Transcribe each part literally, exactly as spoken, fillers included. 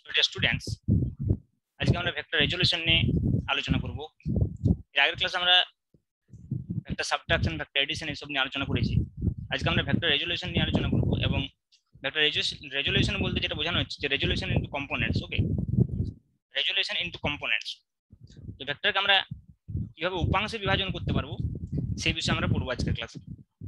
Students, আজকে আমরা vector resolution নিয়ে আলোচনা করব। এর আগের ক্লাসে আমরা ভেক্টর সাবট্রাকশন, ভেক্টর এডিশন এসব নিয়ে আলোচনা করেছি। আজকে আমরা ভেক্টর রেজোলিউশন নিয়ে আলোচনা করব এবং ভেক্টর রেজোলিউশন বলতে যেটা বোঝানো হচ্ছে যে resolution into components. Okay, resolution into components. তো ভেক্টরকে আমরা কিভাবে উপাংশে বিভাজন করতে পারবো সেই বিষয়ে আমরা পড়বো আজকের ক্লাসে।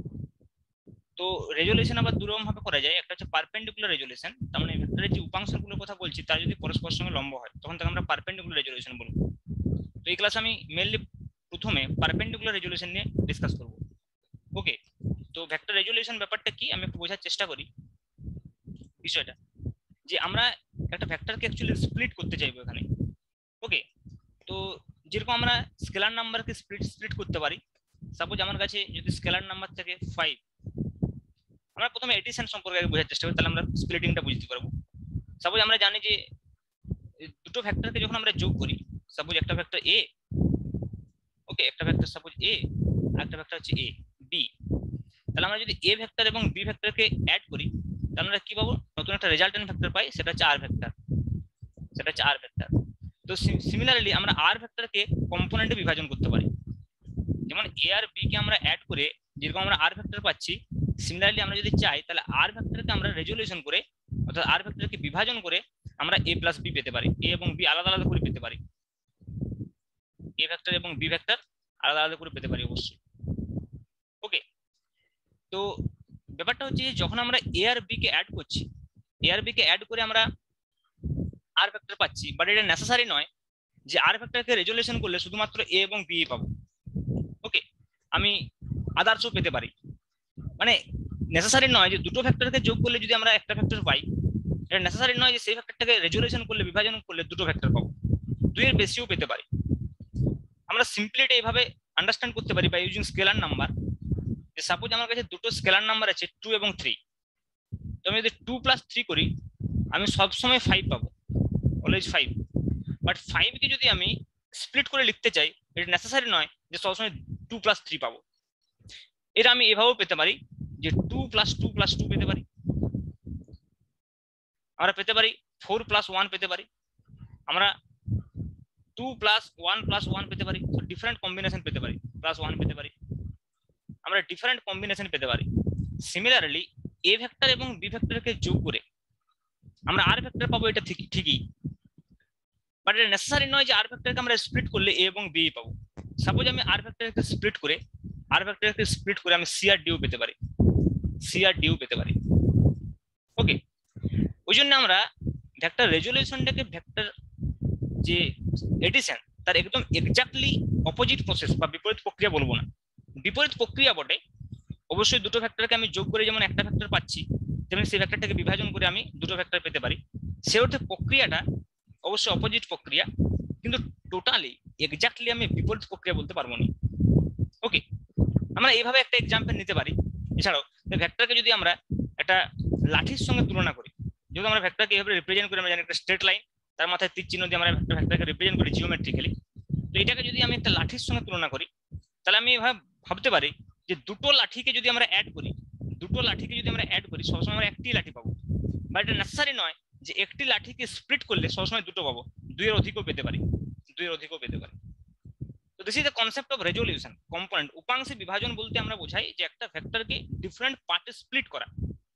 তো রেজোলিউশন আবার দুরকম ভাবে করা যায়। একটা হচ্ছে পারপেন্ডিকুলার রেজোলিউশন, তার মানে ভেক্টরের যে উপাংশগুলোর কথা বলছি তার যদি পরস্পর সঙ্গে লম্ব হয় তখন তাকে আমরা পারপেন্ডিকুলার রেজোলিউশন বলবো। তো এই ক্লাসে আমি মেইনলি প্রথমে পারপেন্ডিকুলার রেজোলিউশন নিয়ে ডিসকাস করব। ওকে, তো ভেক্টর রেজোলিউশন ব্যাপারটা কি আমি একটু বোঝার চেষ্টা করি বিষয়টা, যে আমরা একটা ভেক্টরকে অ্যাকচুয়ালি স্প্লিট করতে চাইবো এখানে। ওকে, তো যেরকম আমরা স্কেলার নাম্বারকে স্প্লিট স্প্লিট করতে পারি। সাপোজ আমার কাছে যদি স্কেলার নাম্বার থাকে ফাইভ, আমরা প্রথমে এডিশন সম্পর্কে আগে বোঝার চেষ্টা করি, তাহলে আমরা স্প্লিটিংটা বুঝতে পারবো। সাপোজ আমরা জানি যে দুটো ভেক্টরকে যখন আমরা যোগ করি, সাপোজ একটা ভেক্টর এ, ওকে, একটা ভেক্টর সাপোজ এ আর একটা ভেক্টর হচ্ছে এ বি, তাহলে আমরা যদি এ ভেক্টর এবং বি ভেক্টরকে অ্যাড করি তাহলে আমরা কি পাবো? নতুন একটা রেজাল্টেন্ট ভেক্টর পাই, সেটা হচ্ছে আর ভেক্টর, সেটা হচ্ছে আর ভেক্টর। তো সিমিলারলি আমরা আর ভেক্টরকে কম্পোনেন্টে বিভাজন করতে পারি। যেমন এ আর বি কে আমরা অ্যাড করে যেরকম আমরা আর ভেক্টর পাচ্ছি, সিমিলারলি আমরা যদি চাই তাহলে আর ভেক্টরকে আমরা রেজোলিউশন করে অর্থাৎ আর ভেক্টরকে বিভাজন করে আমরা এ প্লাস বি পেতে পারি। এ এবং বি আলাদা আলাদা করে পেতে পারি, এ ভেক্টর এবং বি ভেক্টর আলাদা আলাদা করে পেতে পারি অবশ্যই। ওকে, তো ব্যাপারটা হচ্ছে যখন আমরা এ আর বি কে অ্যাড করছি, এ আর বি কে অ্যাড করে আমরা আর ভেক্টর পাচ্ছি, বাট এটা নেসেসারি নয় যে আর ভেক্টরকে রেজোলিউশন করলে শুধুমাত্র এ এবং বি পাবো। ওকে, আমি আদার্সও পেতে পারি, মানে নেসেসারি নয় যে দুটো ভেক্টরকে যোগ করলে যদি আমরা একটা ভেক্টর পাই, এটা নেসেসারি নয় যে সেই ভেক্টরটাকে রেজোলিউশন করলে বিভাজন করলে দুটো ভেক্টর পাবো, দুইয়ের বেশিও পেতে পারি। আমরা সিম্পলি এটা এইভাবে আন্ডারস্ট্যান্ড করতে পারি বাই ইউজিং স্কেলার নাম্বার। যে সাপোজ আমার কাছে দুটো স্কেলার নাম্বার আছে টু এবং থ্রি, তো আমি যদি টু প্লাস থ্রি করি আমি সবসময় ফাইভ পাবো, অলওয়েজ ফাইভ। বাট ফাইভ কে যদি আমি স্প্লিট করে লিখতে চাই, এটা নেসেসারি নয় যে সবসময় টু প্লাস থ্রি পাবো। এটা আমি এভাবেও পেতে পারি যে two plus two plus two পেতে পারি, আমরা পেতে পারি ফোর প্লাস ওয়ান পেতে পারি, আমরা two plus one plus one পেতে পারি, ডিফারেন্ট কম্বিনেশন পেতে পারি, প্লাস ওয়ান পেতে পারি, আমরা ডিফারেন্ট কম্বিনেশন পেতে পারি। সিমিলারলি এ ভেক্টর এবং বি ভেক্টরকে যোগ করে আমরা আর ভেক্টর পাবো, এটা ঠিকই ঠিকই বাট এটা নেসেসারি নয় যে আর ভেক্টরকে আমরা স্প্লিট করলে এ এবং বি পাবো। সাপোজ আমি আর ভেক্টরকে স্প্লিট করে আর ভেক্টরকে স্প্লিট করে আমি সি আর ডিও পেতে পারি, সি আর ডিও পেতে পারি। ওকে, ওই জন্য আমরা ভেক্টর রেজোলিউশনটাকে ভেক্টর যে এডিশন তার একদম এক্স্যাক্টলি অপোজিট প্রসেস বা বিপরীত প্রক্রিয়া বলবো না, বিপরীত প্রক্রিয়া বটে। অবশ্যই দুটো ভেক্টরকে আমি যোগ করে যেমন একটা ভেক্টর পাচ্ছি, তেমনি সেই ভেক্টরটাকে বিভাজন করে আমি দুটো ভেক্টর পেতে পারি। সে অর্থে প্রক্রিয়াটা অবশ্যই অপোজিট প্রক্রিয়া, কিন্তু টোটালি এক্স্যাক্টলি আমি বিপরীত প্রক্রিয়া বলতে পারবো না। ওকে, আমরা এইভাবে একটা এক্সাম্পল নিতে পারি। এছাড়াও ভেক্টরকে যদি আমরা একটা লাঠির সঙ্গে তুলনা করি, যেহেতু আমরা ভেক্টরকে এইভাবে রিপ্রেজেন্ট করি, আমরা জানি একটা স্ট্রেট লাইন, তার মাথায় তীর চিহ্ন দিয়ে আমরা ভেক্টরকে রিপ্রেজেন্ট করি জিওমেট্রিক্যালি। তো এটাকে যদি আমি একটা লাঠির সঙ্গে তুলনা করি তাহলে আমি এভাবে ভাবতে পারি যে দুটো লাঠিকে যদি আমরা অ্যাড করি, দুটো লাঠিকে যদি আমরা অ্যাড করি সবসময় আমরা একটি লাঠি পাবো, বাট এটা নেসেসারি নয় যে একটি লাঠিকে স্প্লিট করলে সবসময় দুটো পাবো, দুইয়ের অধিকও পেতে পারি, দুইয়ের অধিকও পেতে পারি। তো this is the concept of resolution component. উপাংশে বিভাজন বলতে আমরা বোঝাই যে একটা ভেক্টরকে ডিফারেন্ট পার্টে স্প্লিট করা।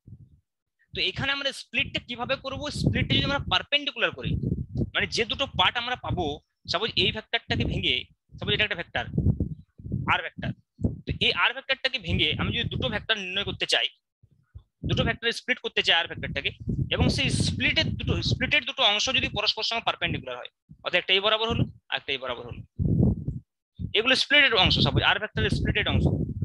তো এখানে আমরা স্প্লিটটা কিভাবে করব? স্প্লিটটা যদি আমরা পারপেন্ডিকুলার করি, মানে যে দুটো পার্ট আমরা পাবো, সাপোজ এই ভেক্টরটাকে ভেঙে, সাপোজ এটা একটা ভেক্টর আর ভেক্টর, তো এই আর ভেক্টরটাকে ভেঙে আমি যদি দুটো ভেক্টর নির্ণয় করতে চাই, দুটো ভেক্টর স্প্লিট করতে চাই আর ভেক্টরটাকে, এবং সেই স্প্লিটের দুটো স্প্লিটের দুটো অংশ যদি পরস্পর সঙ্গে পারপেন্ডিকুলার হয়, অর্থাৎ একটা এই বরাবর হলো আর একটা এই বরাবর হলো, এগুলো স্প্লিটেড অংশ, সাপোজ আর ভেক্টরের স্প্লিটেড অংশ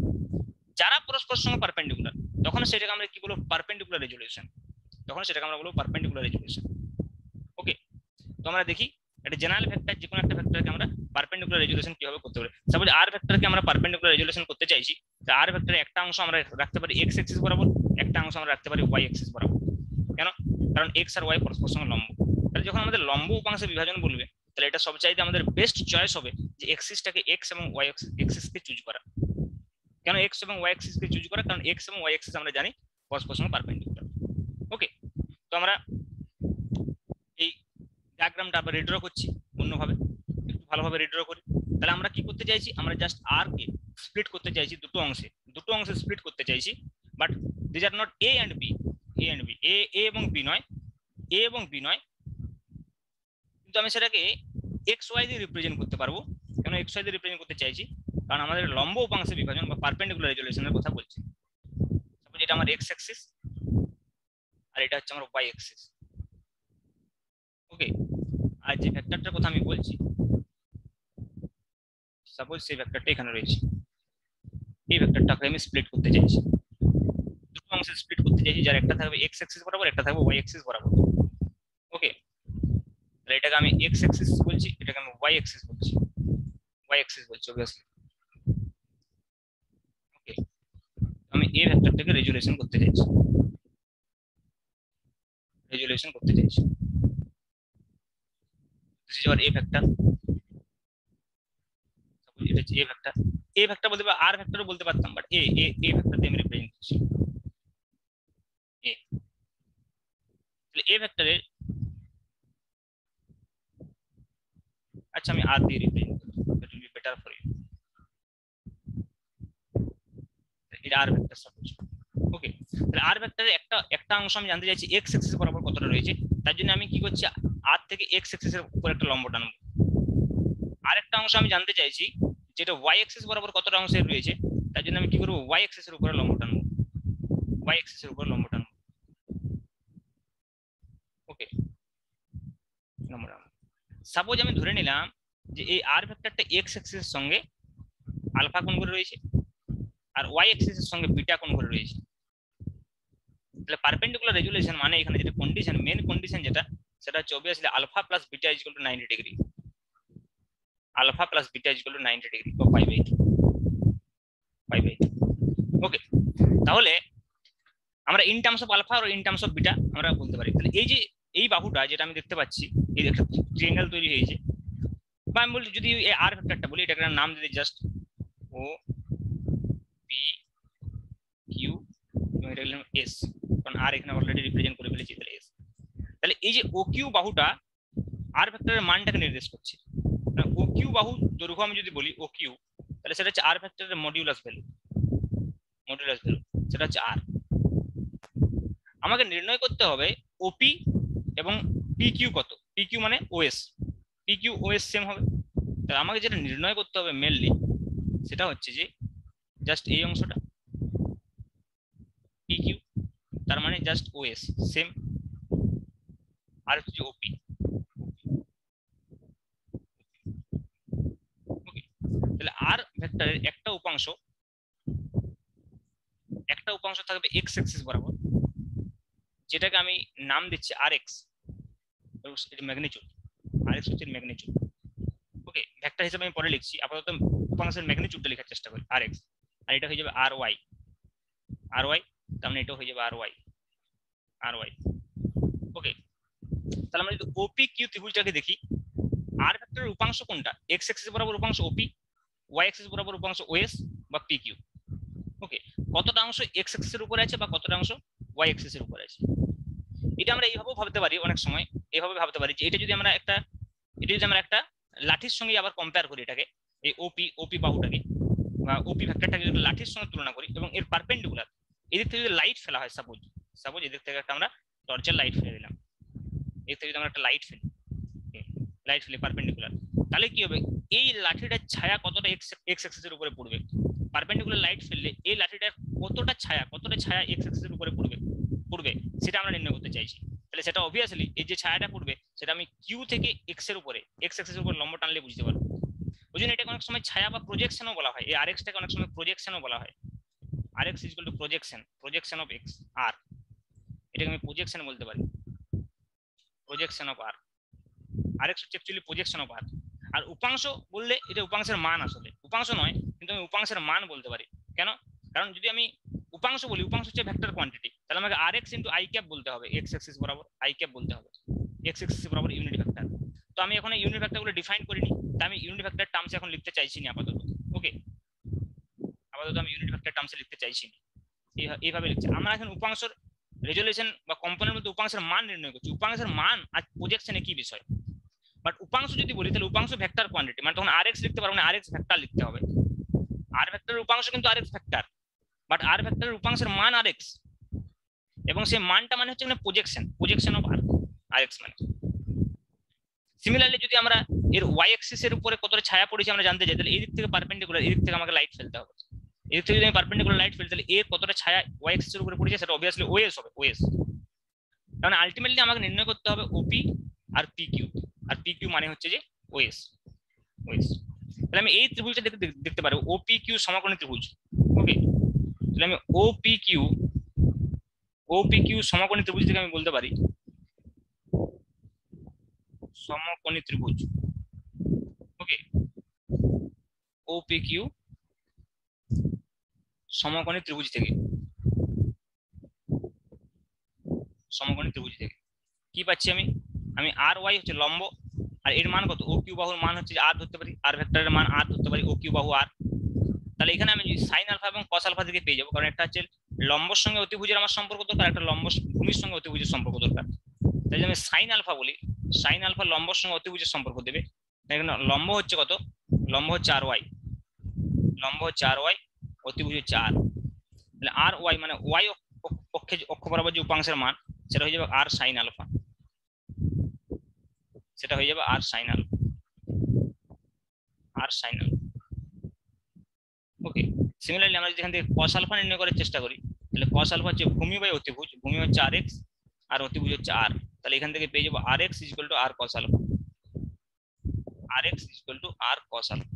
যারা পরস্পর সঙ্গে পারপেন্ডিকুলার, তখন সেটাকে আমরা কি বলবো? Perpendicular resolution. তখন সেটাকে আমরা বলবো পারপেন্ডিকুলার রেজোলিউশন। ওকে, তো আমরা দেখি একটা জেনারেল ভেক্টর, যে কোনো একটা ভেক্টরকে আমরা পারপেন্ডিকুলার রেজোলিউশন কিভাবে করতে পারি। সাপোজ আর ভেক্টরকে আমরা পারপেন্ডিকুলার রেজোলিউশন করতে চাইছি, তো আর ভেক্টরের একটা অংশ আমরা রাখতে পারি এক্স এক্সিস বরাবর, একটা অংশ আমরা রাখতে পারি ওয়াই এক্সিস বরাবর। কেন? কারণ এক্স আর ওয়াই পরস্পর সঙ্গে লম্ব। তাহলে যখন আমাদের লম্ব উপাংশে বিভাজন বলবে, তাহলে এটা সবচাইতে আমাদের বেস্ট চয়েস হবে যে এক্সিসটাকে এক্স এবং ওয়াই এক্সিসকে চুজ করা। কেন এক্স এবং ওয়াই এক্সিসকে চুজ করা? কারণ এক্স এবং ওয়াই এক্সিস আমরা জানি পরস্পর সঙ্গে পারপেন্ডিকুলার। ওকে, তো আমরা এই ডায়াগ্রামটা আবার রিড্র করছি অন্যভাবে, একটু ভালোভাবে রিড্র করি। তাহলে আমরা কি করতে চাইছি, আমরা জাস্ট আর কে স্প্লিট করতে চাইছি দুটো অংশে, দুটো অংশে স্প্লিট করতে চাইছি, but this are not A and B, A and B, A A এবং বি নয়, এ এবং বি নয়, কিন্তু আমি সেটাকে এক্স ওয়াই দিয়ে রিপ্রেজেন্ট করতে পারবো। কেন এক্স ওয়াই দিয়ে রিপ্রেজেন্ট করতে চাইছি, কারণ আমাদের লম্ব উপাংশের বিভাজন বা পারপেন্ডিকুলার রেজোলিউশনের কথা বলছি। সাপোজ এটা আমার এক্স অ্যাক্সিস আর এটা হচ্ছে আমার ওয়াই অ্যাক্সিস, ওকে। আর যে ভেক্টরটার কথা আমি বলছি, সাপোজ সেই ভেক্টরটা এখানে রয়েছে, এই ভেক্টরটাকে আমি স্প্লিট করতে চাইছি, দুটো অংশে স্প্লিট করতে চাইছি, যার একটা থাকবে এক্স অ্যাক্সিস বরাবর, একটা থাকবে ওয়াই অ্যাক্সিস বরাবর, ওকে। তাহলে এটাকে আমি এক্স অ্যাক্সিস বলছি, এটাকে আমি ওয়াই অ্যাক্সিস বলছি, ওয়াই অ্যাক্সিস বলছি অবভিয়াসলি, ওকে। আমি এই ভেক্টরটাকে রেজুলেশন করতে চাইছি, রেজুলেশন করতে চাইছি, this is our A vector, suppose এটা হচ্ছে এ ভেক্টর, এ ভেক্টর বলতে পার, আর ভেক্টরও বলতে পারতাম, but A A A vector দিয়ে আমি রিপ্রেজেন্ট করছি এ। তাহলে এ ভেক্টরের, আচ্ছা আমি আর দিয়ে রিপ্রেজেন্ট করব, that will be better for you, এটা আর ভেক্টর সাপোজ, ওকে। তাহলে আর ভেক্টরের একটা একটা অংশ আমি জানতে চাইছি এক্স অ্যাক্সিস বরাবর কতটা রয়েছে, তার জন্য আমি কি করছি, আর থেকে এক্স অ্যাক্সিসের উপর একটা লম্ব টানবো। আরেকটা অংশ আমি জানতে চাইছি যেটা ওয়াই অ্যাক্সিস বরাবর কতটা অংশে রয়েছে, তার জন্য আমি কি করব, ওয়াই অ্যাক্সিসের উপরে লম্ব টানবো, ওয়াই অ্যাক্সিসের উপরে লম্ব টানবো, ওকে। লম্ব টানবো। সাপোজ আমি ধরে নিলাম যে এই আর ভেক্টরটা এক্স অ্যাক্সিসের সঙ্গে আলফা কোণ করে রয়েছে আর ওয়াই অ্যাক্সিসের সঙ্গে বিটা কোণ করে রয়েছে। তাহলে পারপেন্ডিকুলার রেজুলেশন মানে এখানে যেটা কন্ডিশন, মেন কন্ডিশন যেটা, সেটা হচ্ছে obviously alpha plus beta is equal to ninety degree, alpha plus beta is equal to ninety degree বা pi by two, pi by two, okay. তাহলে আমরা ইন টার্মস অফ আলফা আর in terms of beta আমরা বলতে পারি। তাহলে এই যে এই বাহুটা যেটা আমি দেখতে পাচ্ছি, এই একটা ট্রায়াঙ্গেল তৈরি হয়েছে, বা আমি বলি যদি এই আর ভেক্টরটা বলি, এটাকে নাম দিই জাস্ট ও পি কিউ এবং এটা লিখলাম এস, কারণ আর এখানে অলরেডি রিপ্রেজেন্ট করে ফেলেছি, তাহলে এস। তাহলে এই যে ও কিউ বাহুটা আর ভেক্টরের মানটাকে নির্দেশ করছে। ও কিউ বাহু দৈর্ঘ্য আমি যদি বলি ও কিউ, তাহলে সেটা হচ্ছে আর ভেক্টরের মডিউলাস ভ্যালু, মডিউলাস ভ্যালু সেটা হচ্ছে আর। আমাকে নির্ণয় করতে হবে ওপি এবং পি কিউ কত, পি কিউ মানে OS, P Q OS same হবে। তাহলে আমাকে যেটা নির্ণয় করতে হবে মেনলি সেটা হচ্ছে যে জাস্ট এই অংশটা পি কিউ, তার মানে জাস্ট ওএস সেম, আর হচ্ছে ওপি, ওকে। তাহলে আর ভেক্টরের একটা উপাংশ, একটা উপাংশ থাকবে এক্স অ্যাক্সিস বরাবর, যেটাকে আমি নাম দিচ্ছি আর এক্স, এর ম্যাগনিটিউড, আর এক্স হচ্ছে ম্যাগনিটিউড, ওকে। ভেক্টর হিসেবে আমি পরে লিখছি, আপাতত উপাংশের ম্যাগনিটিউডটা লেখার চেষ্টা করি, আর এক্স, আর এটা হয়ে যাবে আর ওয়াই, আর ওয়াই, তার মানে এটাও হয়ে যাবে আর ওয়াই, আর ওয়াই, ওকে। তাহলে আমরা যদি ওপি কিউ ত্রিভুজটাকে দেখি, আর ভেক্টরের উপাংশ কোনটা, এক্স অ্যাক্সিস বরাবর উপাংশ ওপি, ওয়াই অ্যাক্সিস বরাবর উপাংশ ওএস বা পি কিউ, ওকে। কতটা অংশ এক্স অ্যাক্সিসের উপরে আছে বা কতটা অংশ ওয়াই অ্যাক্সিসের উপরে আছে, এটা আমরা এইভাবেও ভাবতে পারি, অনেক সময় এইভাবে ভাবতে পারি যে এটা যদি আমরা একটা, এটা যদি আমরা একটা লাঠির সঙ্গে আবার কম্পেয়ার করি এটাকে, এই ওপি ওপি বাহুটাকে বা ওপি ভেক্টরটাকে যদি লাঠির সঙ্গে তুলনা করি এবং এর পারপেন্ডিকুলার এদিক থেকে যদি লাইট ফেলা হয়, সাপোজ সাপোজ এদিক থেকে একটা আমরা টর্চের লাইট ফেলে দিলাম, এদিক থেকে যদি আমরা একটা লাইট ফেলি, লাইট ফেলি পারপেন্ডিকুলার, তাহলে কি হবে, এই লাঠিটার ছায়া কতটা এক্স এক্স অ্যাক্সিসের উপরে পড়বে, পারপেন্ডিকুলার লাইট ফেললে এই লাঠিটার কতটা ছায়া, কতটা ছায়া এক্স অ্যাক্সিসের উপরে পড়বে পড়বে সেটা আমরা নির্ণয় করতে চাইছি। তাহলে সেটা অবভিয়াসলি এই যে ছায়াটা পড়বে সেটা আমি কিউ থেকে এক্স এর উপরে, এক্স অ্যাক্সিসের উপর লম্ব টানলে বুঝতে পারবো। ওই জন্য এটাকে অনেক সময় ছায়া বা প্রজেকশনও বলা হয়, এই আর এক্সটাকে অনেক সময় প্রজেকশনও বলা হয়, R X is equal to projection, projection of X R, এটাকে আমি প্রজেকশন বলতে পারি, projection of R, R X হচ্ছে অ্যাকচুয়ালি প্রজেকশন অফ আর। আর উপাংশ বললে এটা উপাংশের মান, আসলে উপাংশ নয় কিন্তু আমি উপাংশের মান বলতে পারি। কেন, কারণ যদি আমি উপাংশ বলি, উপাংশ হচ্ছে ভেক্টর কোয়ান্টিটি, তাহলে আমাকে R X into I cap বলতে হবে, এক্স অ্যাক্সিস বরাবর আই ক্যাপ বলতে হবে, এক্স অ্যাক্সিস বরাবর ইউনিট ভেক্টর। তো আমি এখন এই ইউনিট ভেক্টরগুলো ডিফাইন করিনি, তাই আমি ইউনিট ভেক্টর টার্মস এখন লিখতে চাইছি না আপাতত, ওকে। আপাতত আমি ইউনিট ভেক্টর টার্মসে লিখতে চাইছি না, এইভাবে লিখছি। আমরা এখন উপাংশের রেজুলেশন বা কম্পোনেন্টের মধ্যে উপাংশের মান নির্ণয় করছি, উপাংশের মান আর প্রজেকশনে কি বিষয়, বাট উপাংশ যদি বলি তাহলে উপাংশ ভেক্টর কোয়ান্টিটি, মানে তখন আর এক্স লিখতে পারবো না, আর এক্স ভেক্টর লিখতে হবে। আর ভেক্টরের উপাংশ কিন্তু R X vector, but R ভেক্টরের উপাংশের মান আর এক্স, এবং সেই মানটা মানে হচ্ছে এখানে projection, projection of R R X মানে। সিমিলারলি যদি আমরা এর ওয়াই অ্যাক্সিস এর উপরে কতটা ছায়া পড়েছে আমরা জানতে চাই, তাহলে এই দিক থেকে পারপেন্ডিকুলার, এই দিক থেকে আমাকে লাইট ফেলতে হবে। এই দিক থেকে যদি আমি পারপেন্ডিকুলার লাইট ফেলি তাহলে এর কতটা ছায়া ওয়াই অ্যাক্সিস এর উপরে পড়েছে সেটা অবভিয়াসলি ওএস হবে, ওএস। কারণ আলটিমেটলি আমাকে নির্ণয় করতে হবে ওপি আর পি কিউ, আর পি কিউ মানে হচ্ছে যে ওএস, ওএস। তাহলে আমি এই ত্রিভুজটা দেখতে দেখতে পারবো ওপি কিউ সমকোণী ত্রিভুজ। ওকে, তাহলে আমি ওপি কিউ, ওপি কিউ সমকোণী ত্রিভুজ থেকে আমি বলতে পারি সমকোণী ত্রিভুজ। ওকে, ওপি কিউ সমকোণী ত্রিভুজ থেকে, সমকোণী ত্রিভুজ থেকে কি পাচ্ছি আমি, আমি আর ওয়াই হচ্ছে লম্ব, আর এর মান কত, ও কিউ বাহুর মান হচ্ছে আর ধরতে পারি, আর ভেক্টরের মান আর ধরতে পারি, ও কিউ বাহু আর। তাহলে এখানে আমি সাইন আলফা এবং কস আলফা থেকে পেয়ে যাবো, কারণ একটা হচ্ছে লম্বর সঙ্গে অতিভুজের আমার সম্পর্ক দরকার, একটা লম্ব ভূমির সঙ্গে অতিভুজের সম্পর্ক দরকার। তাই আমি সাইন আলফা বলি, সাইন আলফা লম্বর সঙ্গে অতিভুজের সম্পর্ক দেবে। এখানে লম্ব হচ্ছে কত, লম্ব হচ্ছে আর ওয়াই, লম্ব হচ্ছে আর ওয়াই, অতিভুজ হচ্ছে আর। তাহলে আর ওয়াই মানে ওয়াই পক্ষে অক্ষ বরাবর যে উপাংশের মান সেটা হয়ে যাবে আর সাইন আলফা, সেটা হয়ে যাবে R sine alpha, R sine alpha. Okay, similarly আমরা যদি এখান থেকে কস আলফা নির্ণয় করার চেষ্টা করি তাহলে কস আলফা হচ্ছে ভূমি বাই অতিভুজ, ভূমি হচ্ছে আর এক্স আর অতিভুজ হচ্ছে আর। তাহলে এখান থেকে পেয়ে যাবো R X equal to R cos alpha, R X equal to R cos alpha,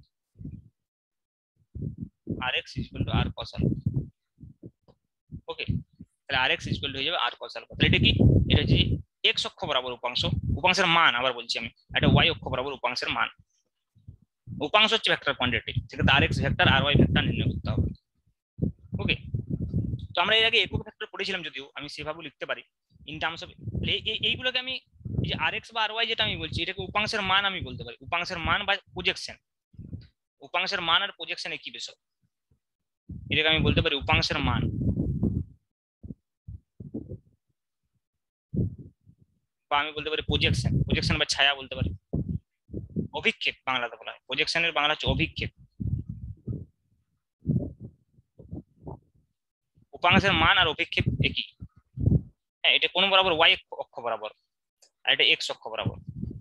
R X equal to R cos alpha. Okay, তাহলে আর এক্স ইকুয়াল টু হয়ে যাবে আর কস আলফা। তাহলে এটা কি, এটা হচ্ছে এক্স অক্ষ বরাবর উপাংশ, উপাংশের মান আবার বলছি আমি, এটা ওয়াই অক্ষ বরাবর উপাংশের মান। উপাংশ হচ্ছে ভেক্টর কোয়ান্টিটি, সেক্ষেত্রে R X vector R Y vector নির্ণয় করতে হবে। ওকে, তো আমরা এর আগে একক ভেক্টর পড়েছিলাম, যদিও আমি সেভাবে লিখতে পারি ইন টার্মস অফ এইগুলোকে আমি এই যে আর এক্স বা আর ওয়াই যেটা আমি বলছি এটাকে উপাংশের মান আমি বলতে পারি, উপাংশের মান বা প্রজেকশন। উপাংশের মান আর প্রজেকশন একই বিষয়, এটাকে আমি বলতে পারি উপাংশের মান বা আমি বলতে পারি প্রজেকশন, প্রজেকশন বা ছায়া বলতে পারি, অভিক্ষেপ বাংলাতে বলা হয়, প্রজেকশনের বাংলা হচ্ছে অভিক্ষেপ। উপাংশের মান আর অভিক্ষেপ একই, হ্যাঁ এটা কোন বরাবর ওয়াই অক্ষ বরাবর আর এটা এক্স অক্ষ বরাবর।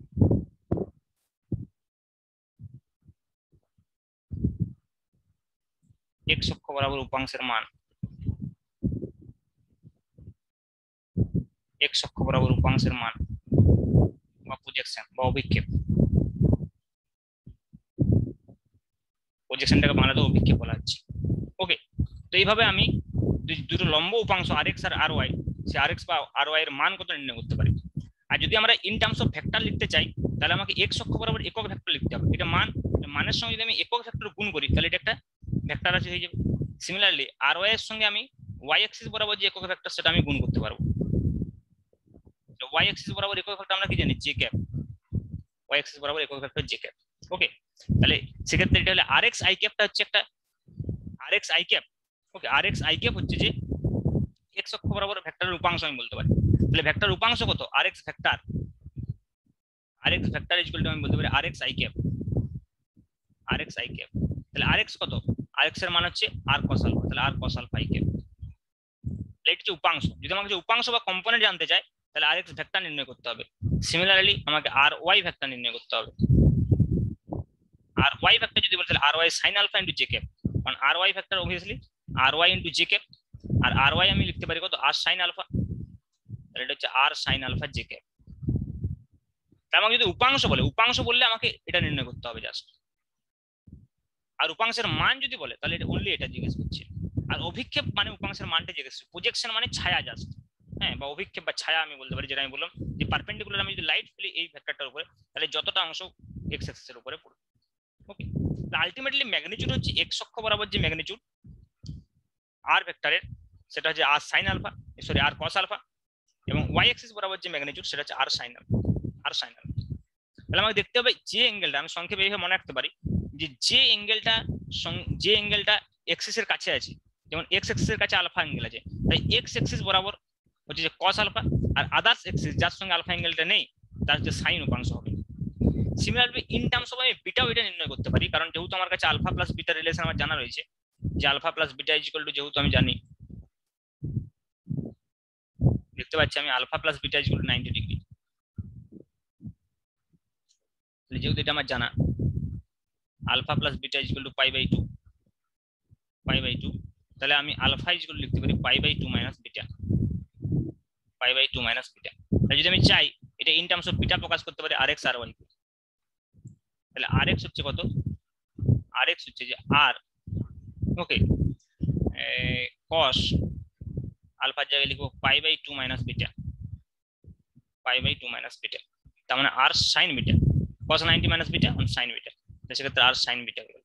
এক্স অক্ষ বরাবর উপাংশের মান, এক্স অক্ষ বরাবর উপাংশের মান বা প্রজেকশন বা অভিক্ষেপ, প্রজেকশনটাকে বাংলাতে অভিক্ষেপ বলা হচ্ছে। ওকে, তো এইভাবে আমি দুটো লম্ব উপাংশ আর এক্স আর আর ওয়াই, সে আর এক্স বা আর ওয়াই এর মান কত নির্ণয় করতে পারি। আর যদি আমরা ইন টার্মস অফ ভেক্টর লিখতে চাই তাহলে আমাকে এক্স অক্ষ বরাবর একক ভেক্টর লিখতে হবে, এটা মান, মানের সঙ্গে যদি আমি একক ভেক্টর গুণ করি তাহলে এটা একটা ভেক্টর রাশি হয়ে যাবে। সিমিলারলি আর ওয়াই এর সঙ্গে আমি ওয়াই অ্যাক্সিস বরাবর যে একক ভেক্টর সেটা আমি গুণ করতে পারবো। ওয়াই অ্যাক্সিস বরাবর একক ভেক্টর আমরা কি জানি, জে ক্যাপ, ওয়াই অ্যাক্সিস বরাবর একক ভেক্টর জে ক্যাপ। ওকে, তাহলে সেক্ষেত্রে এটা হলে আর এক্স আই ক্যাপটা হচ্ছে একটা R X I cap. Okay, R X I cap হচ্ছে যে এক্স অক্ষ বরাবর ভেক্টরের উপাংশ আমি বলতে পারি। তাহলে ভেক্টর উপাংশ কত, R X vector, R X vector equal to আমি বলতে পারি R X I cap, R X I cap. তাহলে আর এক্স কত, আর এক্স এর মান হচ্ছে আর কস আলফা, তাহলে R cos alpha I cap. এটা হচ্ছে উপাংশ। যদি আমাকে উপাংশ বা কম্পোনেন্ট জানতে চাই তাহলে আর এক্স ভেক্টর নির্ণয় করতে হবে। সিমিলারলি আমাকে আর ওয়াই ভেক্টর নির্ণয় করতে হবে। আর ওয়াই ভেক্টর যদি বলতে R Y sine alpha into J cap, কারণ R Y vector obviously R Y into J cap, আর আর ওয়াই আমি লিখতে পারি কত, আর সাইন আলফা, তাহলে এটা হচ্ছে R sine alpha J cap. তার আমাকে যদি উপাংশ বলে, উপাংশ বললে আমাকে এটা নির্ণয় করতে হবে জাস্ট। আর উপাংশের মান যদি বলে তাহলে এটা অনলি এটা জিজ্ঞেস করছে। আর অভিক্ষেপ মানে উপাংশের মানটা জিজ্ঞেস করছে, প্রজেকশন মানে ছায়া জাস্ট, হ্যাঁ, বা অভিক্ষেপ বা ছায়া আমি বলতে পারি, যেটা আমি বললাম যে পারপেন্ডিকুলার আমি যদি লাইট ফেলি এই ভেক্টরটার উপরে তাহলে যতটা অংশ এক্স অ্যাক্সিসের উপরে পড়বে। ওকে, আলটিমেটলি ম্যাগনিটিউড হচ্ছে এক্স অক্ষ বরাবর যে ম্যাগনিটিউড আর ভেক্টরের সেটা হচ্ছে R sine alpha, sorry R cos alpha, এবং ওয়াই অ্যাক্সিস বরাবর যে ম্যাগনিটিউড সেটা হচ্ছে R sine alpha, R sine alpha. তাহলে আমাকে দেখতে হবে যে অ্যাঙ্গেলটা, আমি সংক্ষেপে এইভাবে মনে রাখতে পারি যে যে অ্যাঙ্গেলটা যে অ্যাঙ্গেলটা এক্সিসের কাছে আছে, যেমন এক্স অ্যাক্সিসের কাছে আলফা অ্যাঙ্গেল আছে, তাই এক্স অ্যাক্সিস বরাবর হচ্ছে যে কস আলফা, আর আদার্স অ্যাক্সিস যার সঙ্গে আলফা অ্যাঙ্গেলটা নেই তার হচ্ছে সাইন উপাংশ হবে। সিমিলারলি ইন টার্মস অফ আমি বিটাও এটা নির্ণয় করতে পারি, কারণ যেহেতু আমার কাছে আলফা প্লাস বিটা রিলেশন আমার জানা রয়েছে, যে alpha plus beta is equal to, যেহেতু আমি জানি, দেখতে পাচ্ছি আমি alpha plus beta is equal to ninety degree, যেহেতু এটা আমার জানা, alpha plus beta is equal to pi by two, pi by two, তাহলে আমি আলফা ইজ ইকুয়াল টু লিখতে পারি pi by two minus beta, pi by two minus beta. তাহলে যদি আমি চাই এটা ইন টার্মস অফ বিটা প্রকাশ করতে পারি আর এক্স আর ওয়াই, তাহলে আর এক্স হচ্ছে কত, আর এক্স হচ্ছে যে আর, ওকে, কস আলফার জায়গায় লিখবো pi by two minus beta, pi by two minus beta, তার মানে R sine beta, cos ninety minus beta on sine beta, সেক্ষেত্রে আর সাইন বিটা হয়ে গেল,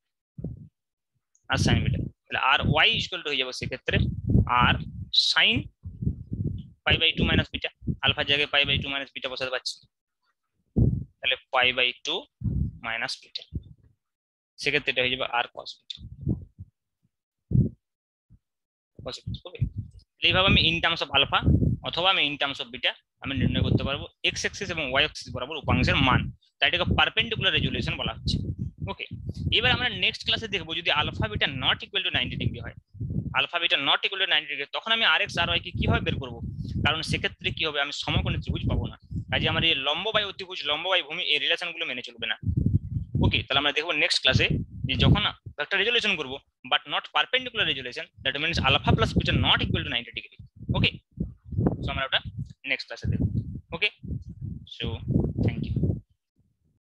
আর সাইন বিটা। তাহলে আর ওয়াই ইকুয়াল টু হয়ে যাবে সেক্ষেত্রে R sine pi by two minus beta, আলফার জায়গায় pi by two minus beta বসাতে পারছি, তাহলে pi by two minus beta, সেক্ষেত্রে এটা হয়ে যাবে আর কস বিটা। এইভাবে আমি ইন টার্মস অফ আলফা অথবা আমি ইন টার্মস অফ বিটা আমি নির্ণয় করতে পারবো এক্স অ্যাক্সিস এবং ওয়াই অ্যাক্সিস বরাবর উপাংশের মান, তাই এটাকে পারপেন্ডিকুলার রেজুলেশন বলা হচ্ছে। ওকে, এবার আমরা নেক্সট ক্লাসে দেখবো যদি alpha beta not equal to ninety degree হয়, alpha beta not equal to ninety degree, তখন আমি আর এক্স আর ওয়াই কে কিভাবে বের করবো, কারণ সেক্ষেত্রে কি হবে, আমি সমকোণী ত্রিভুজ পাবো না, কাজে আমার এই লম্ব বাই অতিভুজ, লম্ব বাই ভূমি এই রিলেশন গুলো মেনে চলবে না। ওকে, তাহলে আমরা দেখবো নেক্সট ক্লাসে যে যখন একটা রেজুলেশন করবো but not perpendicular resolution, that means alpha plus beta not equal to ninety degree. Okay, so আমরা ওটা নেক্সট ক্লাসে দেখবো। Okay, so thank you.